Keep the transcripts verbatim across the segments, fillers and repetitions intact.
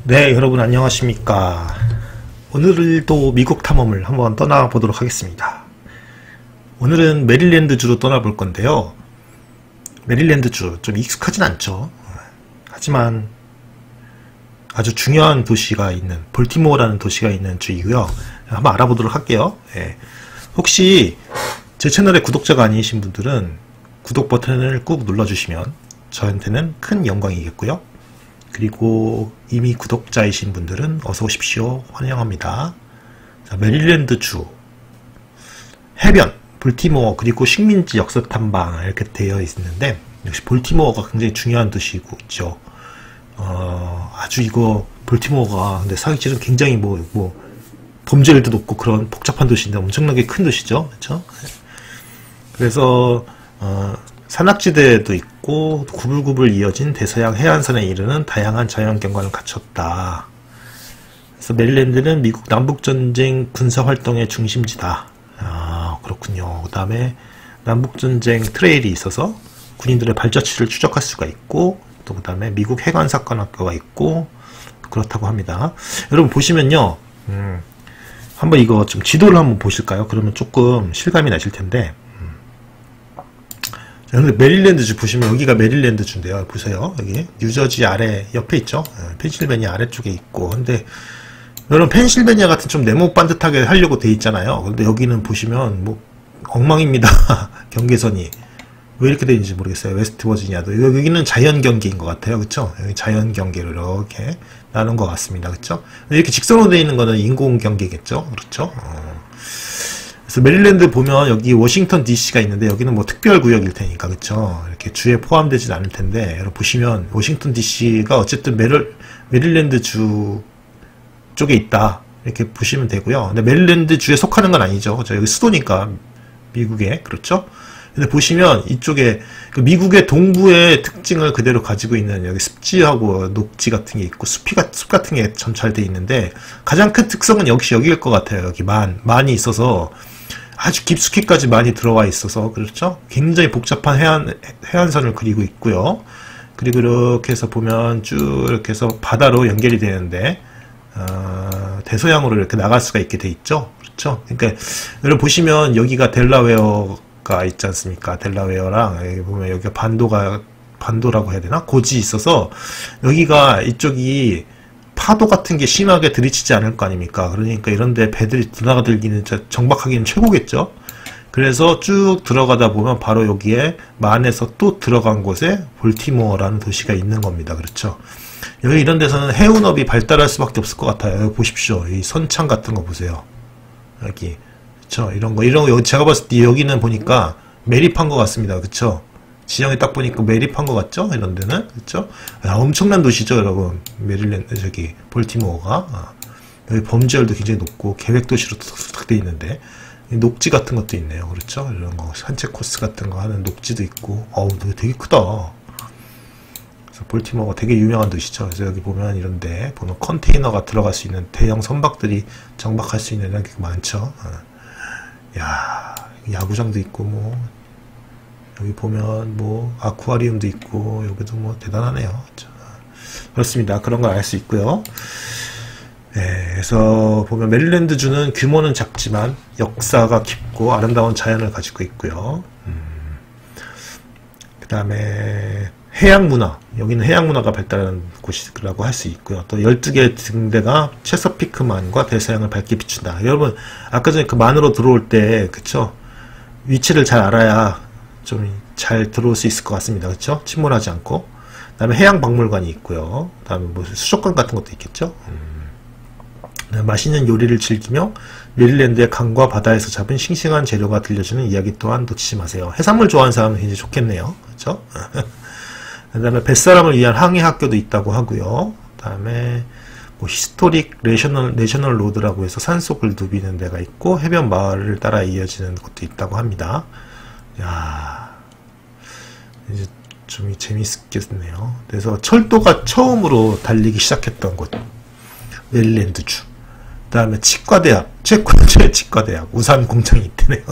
네, 여러분 안녕하십니까. 오늘도 미국 탐험을 한번 떠나보도록 하겠습니다. 오늘은 메릴랜드주로 떠나볼 건데요. 메릴랜드주 좀 익숙하진 않죠. 하지만 아주 중요한 도시가 있는 볼티모어라는 도시가 있는 주이고요. 한번 알아보도록 할게요. 예. 혹시 제 채널의 구독자가 아니신 분들은 구독 버튼을 꾹 눌러주시면 저한테는 큰 영광이겠고요. 그리고 이미 구독자이신 분들은 어서 오십시오. 환영합니다. 자, 메릴랜드주 해변, 볼티모어, 그리고 식민지 역사 탐방 이렇게 되어 있는데, 역시 볼티모어가 굉장히 중요한 도시고 있죠. 어, 아주 이거 볼티모어가 근데 사기질은 굉장히 뭐, 뭐 범죄율도 높고 그런 복잡한 도시인데 엄청나게 큰 도시죠. 그렇죠? 그래서 어, 산악지대도 있고 구불구불 이어진 대서양 해안선에 이르는 다양한 자연경관을 갖췄다. 그래서 메릴랜드는 미국 남북전쟁 군사활동의 중심지다. 아, 그렇군요. 그 다음에 남북전쟁 트레일이 있어서 군인들의 발자취를 추적할 수가 있고, 또 그 다음에 미국 해관사관학교가 있고 그렇다고 합니다. 여러분 보시면요, 음, 한번 이거 좀 지도를 한번 보실까요? 그러면 조금 실감이 나실 텐데, 근데 메릴랜드주 보시면 여기가 메릴랜드주인데요. 보세요. 여기 뉴저지 아래 옆에 있죠. 펜실베니아 아래쪽에 있고. 근데 여러분 펜실베니아 같은 좀 네모 반듯하게 하려고 돼 있잖아요. 근데 여기는 보시면 뭐 엉망입니다. 경계선이 왜 이렇게 돼 있는지 모르겠어요. 웨스트 버지니아도 여기는 자연 경계인 것 같아요. 그렇죠? 여기 자연 경계로 이렇게 나눈 것 같습니다. 그렇죠? 이렇게 직선으로 돼 있는 거는 인공 경계겠죠. 그렇죠? 어. 그래서 메릴랜드 보면 여기 워싱턴 디씨가 있는데 여기는 뭐 특별구역일 테니까, 그쵸? 이렇게 주에 포함되진 않을 텐데, 여러분 보시면 워싱턴 디씨가 어쨌든 메릴, 메릴랜드 주 쪽에 있다. 이렇게 보시면 되고요. 근데 메릴랜드 주에 속하는 건 아니죠. 그쵸? 여기 수도니까, 미국에. 그렇죠? 근데 보시면 이쪽에 미국의 동부의 특징을 그대로 가지고 있는 여기 습지하고 녹지 같은 게 있고 숲이, 숲 같은 게 전찰되어 있는데, 가장 큰 특성은 역시 여기일 것 같아요. 여기 만, 만이 있어서 아주 깊숙이까지 많이 들어와 있어서, 그렇죠? 굉장히 복잡한 해안, 해안선을 그리고 있고요. 그리고 이렇게 해서 보면 쭉 이렇게 해서 바다로 연결이 되는데, 어, 대서양으로 이렇게 나갈 수가 있게 돼 있죠. 그렇죠? 그러니까 여러분 보시면 여기가 델라웨어가 있지 않습니까? 델라웨어랑 여기 보면 여기가 반도가, 반도라고 해야 되나? 고지 있어서 여기가 이쪽이 파도 같은 게 심하게 들이치지 않을 거 아닙니까? 그러니까 이런데 배들이 드나들기는 정박하기는 최고겠죠? 그래서 쭉 들어가다 보면 바로 여기에 만에서 또 들어간 곳에 볼티모어라는 도시가 있는 겁니다. 그렇죠? 여기 이런 데서는 해운업이 발달할 수밖에 없을 것 같아요. 여기 보십시오. 이 선창 같은 거 보세요. 여기. 그쵸? 이런 거, 이런 거, 여기 제가 봤을 때 여기는 보니까 매립한 것 같습니다. 그쵸? 지형이 딱 보니까 매립한 것 같죠? 이런 데는. 그쵸? 야, 엄청난 도시죠, 여러분. 메릴랜드, 저기, 볼티모어가. 아, 여기 범죄율도 굉장히 높고, 계획도시로 탁탁 돼 있는데, 녹지 같은 것도 있네요. 그렇죠? 이런 거, 산책 코스 같은 거 하는 녹지도 있고, 어우, 되게 크다. 그래서 볼티모어가 되게 유명한 도시죠. 그래서 여기 보면 이런데, 보면 컨테이너가 들어갈 수 있는 대형 선박들이 정박할 수 있는 이런 게 많죠. 아, 야, 야구장도 있고, 뭐, 여기 보면 뭐 아쿠아리움도 있고, 여기도 뭐 대단하네요. 그렇습니다. 그런 걸 알 수 있고요. 네, 그래서 보면 메릴랜드주는 규모는 작지만 역사가 깊고 아름다운 자연을 가지고 있고요. 음, 그 다음에 해양문화, 여기는 해양문화가 발달한 곳이라고 할 수 있고요. 또 열두 개 등대가 체서피크만과 대서양을 밝게 비춘다. 여러분 아까 전에 그 만으로 들어올 때, 그쵸? 위치를 잘 알아야 좀 잘 들어올 수 있을 것 같습니다. 그렇죠? 침몰하지 않고. 그 다음에 해양박물관이 있고요. 그 다음에 뭐 수족관 같은 것도 있겠죠? 음. 맛있는 요리를 즐기며 메릴랜드의 강과 바다에서 잡은 싱싱한 재료가 들려주는 이야기 또한 놓치지 마세요. 해산물 좋아하는 사람은 굉장히 좋겠네요. 그렇죠? 그 다음에 뱃사람을 위한 항해 학교도 있다고 하고요. 그 다음에 뭐 히스토릭 내셔널, 내셔널 로드라고 해서 산속을 누비는 데가 있고, 해변 마을을 따라 이어지는 곳도 있다고 합니다. 야, 이제 좀 재밌겠네요. 그래서 철도가 처음으로 달리기 시작했던 곳, 메릴랜드주. 그 다음에 치과대학, 최고의 치과대학, 우산공장이 있대네요.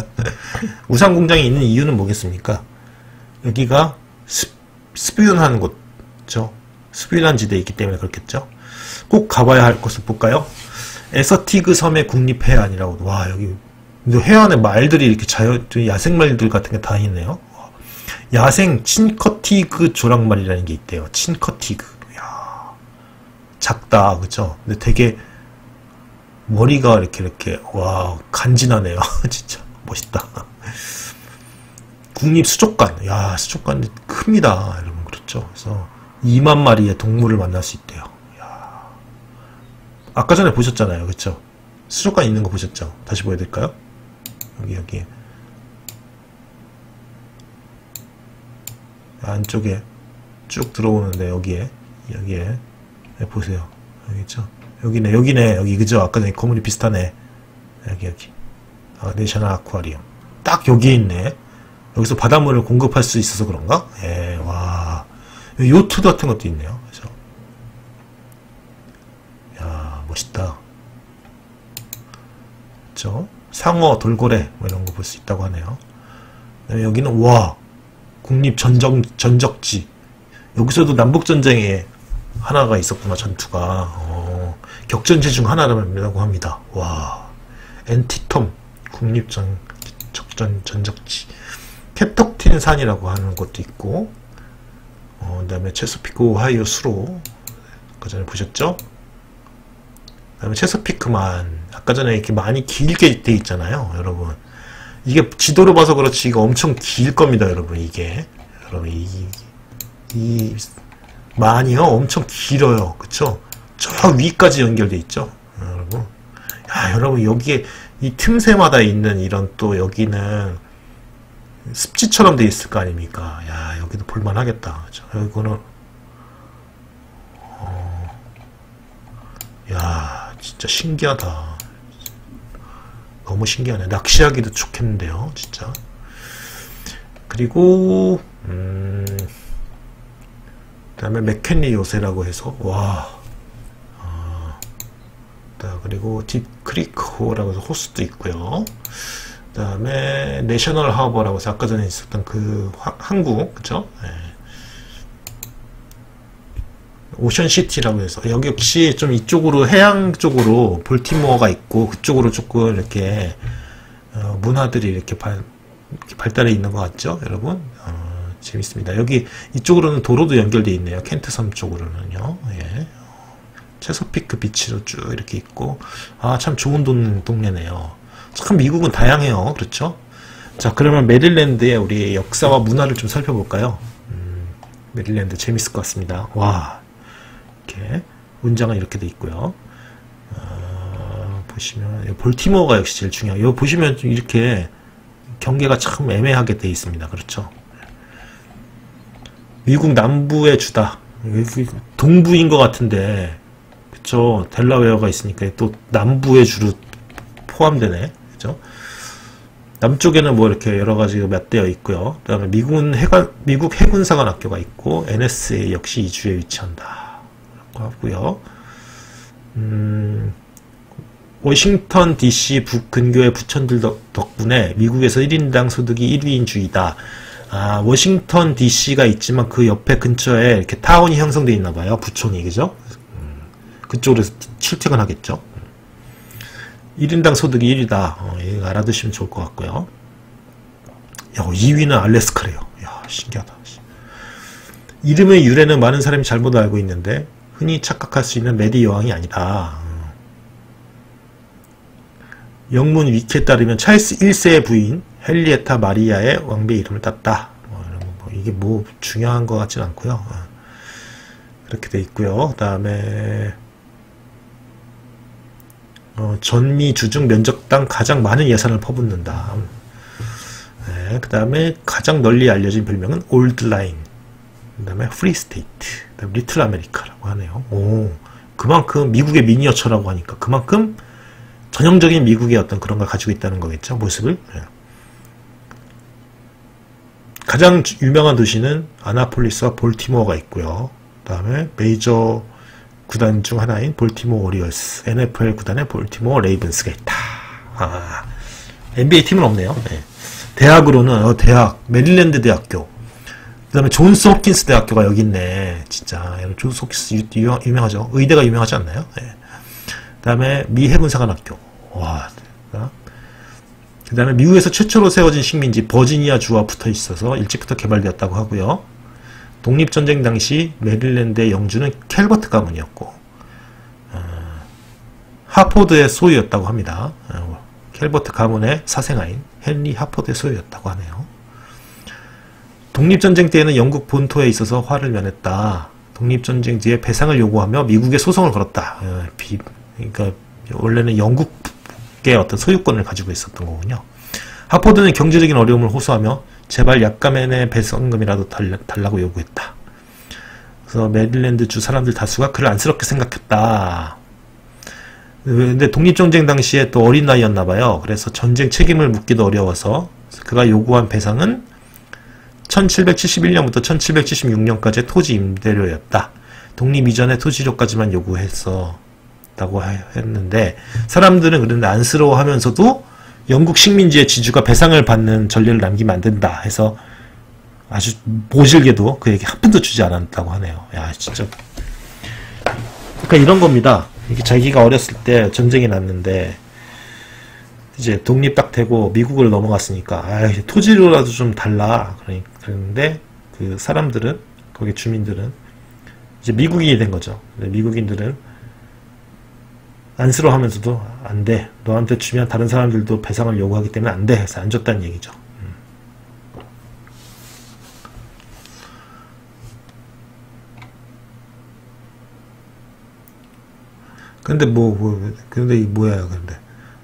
우산공장이 있는 이유는 뭐겠습니까? 여기가 습, 습유연하는 곳, 그죠? 습유연한 지대에 있기 때문에 그렇겠죠? 꼭 가봐야 할 곳을 볼까요? 에서티그 섬의 국립해안이라고. 와, 여기 해안에 말들이 이렇게 자연 야생말들 같은 게 다 있네요. 야생 친커티그 조랑말이라는 게 있대요. 친커티그. 야, 작다, 그죠? 근데 되게 머리가 이렇게 이렇게 와 간지나네요. 진짜 멋있다. 국립수족관. 야, 수족관 큽니다, 여러분. 그렇죠? 그래서 이만 마리의 동물을 만날 수 있대요. 야, 아까 전에 보셨잖아요, 그렇죠? 수족관 있는 거 보셨죠? 다시 보여드릴까요? 여기 여기 안쪽에 쭉 들어오는데 여기에 여기에 네, 보세요. 여기 있죠? 여기네 여기네 여기 그죠? 아까 전에 건물이 비슷하네. 여기 여기 아, 내셔널 아쿠아리움 딱 여기에 있네. 여기서 바닷물을 공급할 수 있어서 그런가? 예, 와 요트 같은 것도 있네요. 그죠? 야, 멋있다. 그죠? 상어, 돌고래 뭐 이런 거 볼 수 있다고 하네요. 여기는 와 국립 전적 전적지. 여기서도 남북 전쟁에 하나가 있었구나. 전투가 어, 격전지 중 하나라고 합니다. 와 엔티톰 국립 전 적전 전적지. 캡터틴 산이라고 하는 것도 있고, 어, 그 다음에 체스피크 오하이오 수로 아까 전에 보셨죠? 그 다음에 체스피크만 아까 전에 이렇게 많이 길게 돼 있잖아요, 여러분. 이게 지도로 봐서 그렇지 이거 엄청 길 겁니다, 여러분. 이게 여러분 이, 이 만이요 엄청 길어요, 그쵸? 저 위까지 연결돼 있죠, 여러분. 야, 여러분 여기에 이 틈새마다 있는 이런 또 여기는 습지처럼 돼 있을 거 아닙니까? 야, 여기도 볼만하겠다. 그쵸? 이거는 어, 야, 진짜 신기하다. 너무 신기하네. 낚시하기도 좋겠는데요, 진짜. 그리고 음, 그다음에 맥켄리 요새라고 해서 와, 어, 그리고 딥 크리크호라고 해서 호수도 있고요. 그 다음에 내셔널 하버라고 해서 아까 전에 있었던 그 화, 항구, 그쵸? 네. 오션시티라고 해서 여기 역시 좀 이쪽으로 해양 쪽으로 볼티모어가 있고 그쪽으로 조금 이렇게 어, 문화들이 이렇게, 발, 이렇게 발달해 있는 것 같죠, 여러분? 어, 재밌습니다. 여기 이쪽으로는 도로도 연결되어 있네요. 켄트섬 쪽으로는요. 예. 체서피크 비치로 쭉 이렇게 있고, 아, 참 좋은 동, 동네네요. 참 미국은 다양해요. 그렇죠? 자, 그러면 메릴랜드의 우리 역사와 문화를 좀 살펴볼까요? 음, 메릴랜드 재밌을 것 같습니다. 와, 이렇게 문장은 이렇게 돼 있고요. 어, 보시면 볼티모어가 역시 제일 중요해요. 여기 보시면 좀 이렇게 경계가 참 애매하게 돼 있습니다. 그렇죠? 미국 남부의 주다. 동부인 것 같은데, 그쵸? 델라웨어가 있으니까 또 남부의 주로 포함되네. 그죠? 남쪽에는 뭐 이렇게 여러 가지가 몇 되어 있고요. 그 다음에 미군 해관, 미국 해군사관학교가 있고, 엔에스에이 역시 이 주에 위치한다. 라고 하고요. 음, 워싱턴 디씨 북 근교의 부촌들 덕분에 미국에서 일 인당 소득이 일 위인 주이다. 아, 워싱턴 디씨가 있지만 그 옆에 근처에 이렇게 타운이 형성되어 있나 봐요. 부촌이, 그죠? 음, 그쪽으로 출퇴근하겠죠. 일 인당 소득이 일 위다. 어, 이거 알아두시면 좋을 것 같고요. 야, 이 위는 알래스카래요. 야, 신기하다. 이름의 유래는 많은 사람이 잘못 알고 있는데 흔히 착각할 수 있는 메리 여왕이 아니다. 영문 위키에 따르면 찰스 일 세의 부인 헨리에타 마리아의 왕비의 이름을 땄다. 뭐, 뭐, 이게 뭐 중요한 것 같진 않고요. 어, 그렇게 돼 있고요. 그 다음에 어, 전미 주중 면적당 가장 많은 예산을 퍼붓는다. 네, 그 다음에 가장 널리 알려진 별명은 올드라인, 그 다음에 프리스테이트, 그 다음에 리틀 아메리카라고 하네요. 오, 그만큼 미국의 미니어처라고 하니까 그만큼 전형적인 미국의 어떤 그런 걸 가지고 있다는 거겠죠, 모습을. 네. 가장 유명한 도시는 아나폴리스와 볼티모어가 있고요. 그 다음에 메이저 구단 중 하나인 볼티모어 오리올스, 엔에프엘 구단의 볼티모어 레이븐스가 있다. 아, 엔비에이 팀은 없네요. 네. 대학으로는 어, 대학 메릴랜드 대학교, 다음에 존스 홉킨스 대학교가 여기 있네. 진짜 존스 홉킨스 유, 유명, 유명하죠. 의대가 유명하지 않나요? 네. 그 다음에 미 해군사관학교. 와. 그 다음에 미국에서 최초로 세워진 식민지 버지니아주와 붙어 있어서 일찍부터 개발되었다고 하고요. 독립전쟁 당시 메릴랜드의 영주는 캘버트 가문이었고 어, 하포드의 소유였다고 합니다. 어, 캘버트 가문의 사생아인 헨리 하포드의 소유였다고 하네요. 독립전쟁 때에는 영국 본토에 있어서 화를 면했다. 독립전쟁 뒤에 배상을 요구하며 미국에 소송을 걸었다. 어, 비, 그러니까 원래는 영국의 어떤 소유권을 가지고 있었던 거군요. 하포드는 경제적인 어려움을 호소하며 제발 약간의 배상금이라도 달라, 달라고 요구했다. 그래서 메릴랜드 주 사람들 다수가 그를 안쓰럽게 생각했다. 근데 독립전쟁 당시에 또 어린 나이였나봐요. 그래서 전쟁 책임을 묻기도 어려워서 그가 요구한 배상은 천칠백칠십일 년부터 천칠백칠십육 년까지의 토지 임대료였다. 독립 이전의 토지료까지만 요구했었다고 했는데 사람들은 그런데 안쓰러워하면서도 영국 식민지의 지주가 배상을 받는 전례를 남기면 안 된다 해서 아주 모질게도 그에게 한 푼도 주지 않았다고 하네요. 야, 진짜. 그러니까 이런 겁니다. 이게 자기가 어렸을 때 전쟁이 났는데 이제 독립 딱 되고 미국을 넘어갔으니까 아, 토지료라도 좀 달라. 그랬는데 그 사람들은 거기 주민들은 이제 미국인이 된 거죠. 미국인들은 안쓰러워하면서도 안 돼. 너한테 주면 다른 사람들도 배상을 요구하기 때문에 안 돼. 해서 안 줬다는 얘기죠. 음. 근데 뭐, 뭐 근데 이 뭐야 근데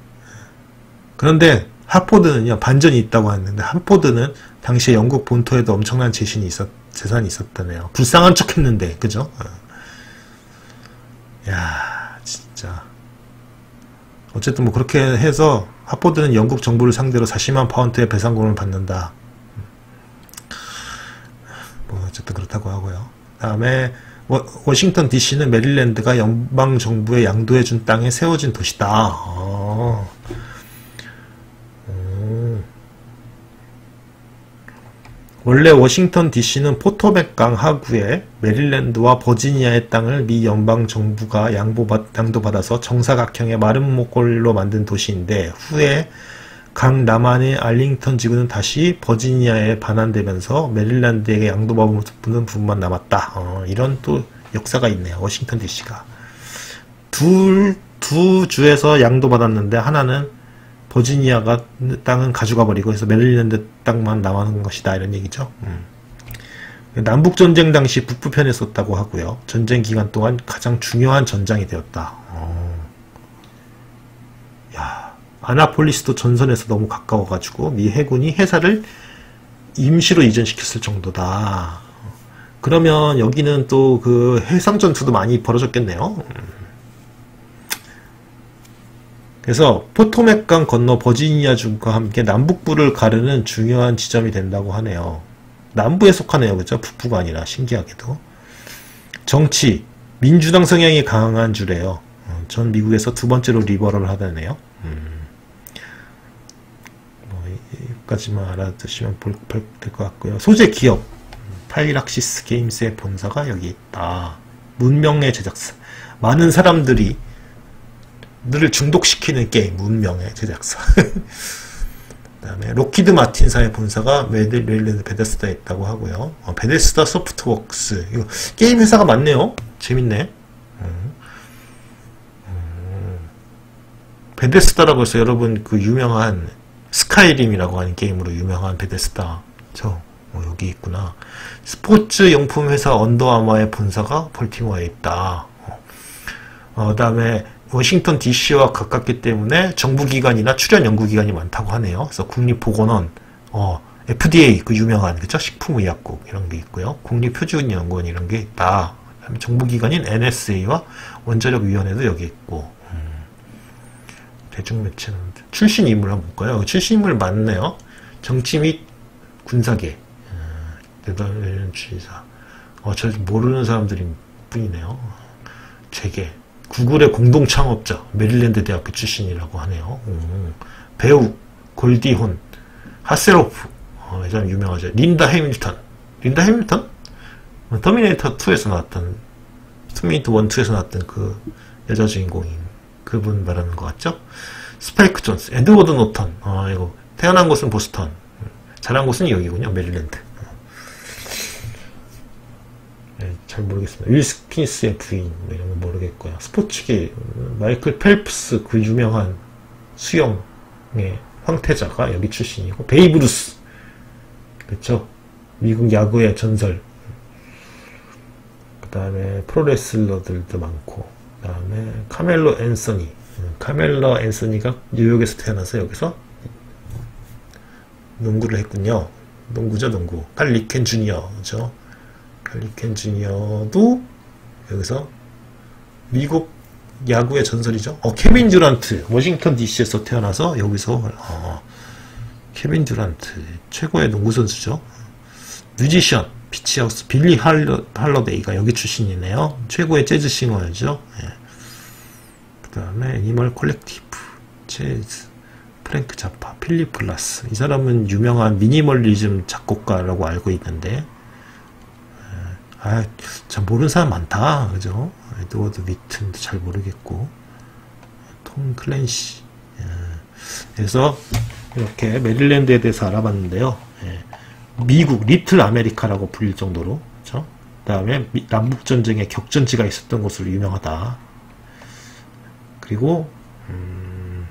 그런데 하포드는요 반전이 있다고 하는데 하포드는 당시에 영국 본토에도 엄청난 재신이 있었 재산이 있었다네요. 불쌍한 척했는데 그죠? 어. 야 진짜. 어쨌든 뭐 그렇게 해서 하포드는 영국 정부를 상대로 사십만 파운드의 배상금을 받는다. 뭐 어쨌든 그렇다고 하고요. 다음에 워싱턴 디씨는 메릴랜드가 연방 정부에 양도해준 땅에 세워진 도시다. 어. 음. 원래 워싱턴 디씨는 포토맥강 하구에 메릴랜드와 버지니아의 땅을 미 연방 정부가 양보받, 양도받아서 정사각형의 마른 목골로 만든 도시인데 후에 강 남한의 알링턴 지구는 다시 버지니아에 반환되면서 메릴랜드에게 양도받는 부분만 남았다. 어, 이런 또 역사가 있네요. 워싱턴 디씨가 둘, 두 주에서 양도받았는데 하나는 버지니아가 땅은 가져가 버리고 해서 메릴랜드 땅만 남아는 것이다 이런 얘기죠. 음. 남북전쟁 당시 북부편에 썼다고 하고요. 전쟁 기간 동안 가장 중요한 전장이 되었다. 어. 야, 아나폴리스도 전선에서 너무 가까워가지고 미 해군이 해사를 임시로 이전시켰을 정도다. 그러면 여기는 또 그 해상전투도 많이 벌어졌겠네요. 그래서 포토맥강 건너 버지니아주과 함께 남북부를 가르는 중요한 지점이 된다고 하네요. 남부에 속하네요. 그죠? 북부가 아니라 신기하게도. 정치, 민주당 성향이 강한 주래요. 전 미국에서 두 번째로 리버럴 하다네요. 음. 뭐 여기까지만 알아두시면 될 것 같고요. 소재 기업, 파이락시스 게임스의 본사가 여기 있다. 문명의 제작사. 많은 사람들이 를 중독시키는 게임, 문명의 제작사. 그 다음에 로키드 마틴사의 본사가 메릴랜드 베데스다에 있다고 하고요. 어, 베데스다 소프트웍스. 이거 게임 회사가 많네요. 재밌네. 음. 음. 베데스다라고 해서 여러분 그 유명한 스카이림이라고 하는 게임으로 유명한 베데스다. 저 어, 여기 있구나. 스포츠 용품 회사 언더아머의 본사가 볼티모어에 있다. 어, 그 다음에 워싱턴 디씨와 가깝기 때문에 정부기관이나 출연 연구기관이 많다고 하네요. 그래서 국립보건원, 어, 에프디에이, 그 유명한, 그죠? 식품의약국, 이런 게 있고요. 국립표준연구원, 이런 게 있다. 그다음에 정부기관인 엔에스에이와 원자력위원회도 여기 있고, 음, 대중매체는, 출신 인물 한번 볼까요? 출신 인물 많네요. 정치 및 군사계, 음, 대단한 주의사. 어, 저 모르는 사람들이 뿐이네요. 재계. 구글의 공동 창업자, 메릴랜드 대학교 출신이라고 하네요. 음, 배우, 골디혼, 하셀호프, 어, 참 유명하죠. 린다 해밀턴, 린다 해밀턴? 터미네이터 투에서 나왔던, 터미네이터 원, 투에서 나왔던 그 여자 주인공인 그분 말하는 것 같죠? 스파이크 존스, 에드워드 노턴. 아, 이거 태어난 곳은 보스턴, 자란 곳은 여기군요. 메릴랜드. 네, 잘 모르겠습니다. 윌 스미스의 부인, 뭐 이런 건 모르겠고요. 스포츠계, 마이클 펠프스, 그 유명한 수영의 황태자가 여기 출신이고, 베이브 루스, 그렇죠? 미국 야구의 전설. 그 다음에 프로레슬러들도 많고, 그 다음에 카멜로 앤서니, 카멜로 앤서니가 뉴욕에서 태어나서 여기서 농구를 했군요. 농구죠, 농구. 칼 리켄 주니어, 그죠? 칼 리켄 주니어도 여기서 미국 야구의 전설이죠. 어, 케빈 듀란트, 워싱턴 디씨에서 태어나서 여기서, 어, 케빈 듀란트, 최고의 농구 선수죠. 뮤지션, 피치하우스, 빌리 할러, 할러데이가 여기 출신이네요. 최고의 재즈 싱어죠. 예. 그 다음에 애니멀 콜렉티브, 재즈, 프랭크 자파, 필립 글라스. 이 사람은 유명한 미니멀리즘 작곡가라고 알고 있는데, 아, 참 모르는 사람 많다, 그죠? 에드워드 위튼도 잘 모르겠고, 톰 클랜시. 예. 그래서 이렇게 메릴랜드에 대해서 알아봤는데요. 예. 미국 리틀 아메리카라고 불릴 정도로, 그죠? 그 다음에 남북 전쟁에 격전지가 있었던 곳으로 유명하다. 그리고 음,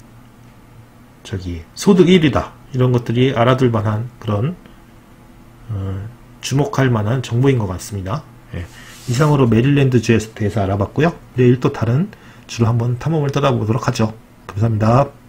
저기 소득 일 위다. 이런 것들이 알아둘 만한 그런 어, 주목할 만한 정보인 것 같습니다. 예. 이상으로 메릴랜드 주에 대해서 알아봤고요. 내일 또 다른 주로 한번 탐험을 떠나보도록 하죠. 감사합니다.